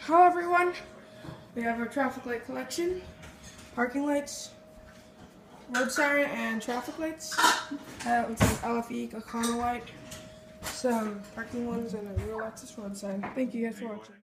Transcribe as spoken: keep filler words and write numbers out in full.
Hello everyone, we have our traffic light collection, parking lights, road sign and traffic lights. Uh, it says L F E Econo light, some parking ones, and a real access road sign. Thank you guys for watching.